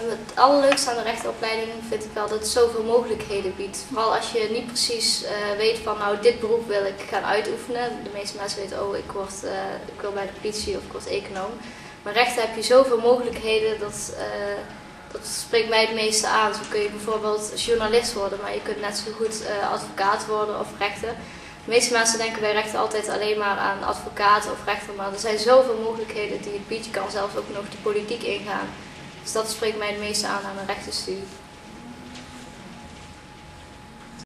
Het allerleukste aan de rechtenopleiding vind ik wel dat het zoveel mogelijkheden biedt. Vooral als je niet precies weet van nou dit beroep wil ik gaan uitoefenen. De meeste mensen weten ik wil bij de politie of ik word econoom. Maar rechten heb je zoveel mogelijkheden dat spreekt mij het meeste aan. Zo kun je bijvoorbeeld journalist worden, maar je kunt net zo goed advocaat worden of rechter. De meeste mensen denken bij rechten altijd alleen maar aan advocaat of rechter, maar er zijn zoveel mogelijkheden die het biedt. Je kan zelfs ook nog de politiek ingaan. Dus dat spreekt mij het meeste aan een rechtenstudie.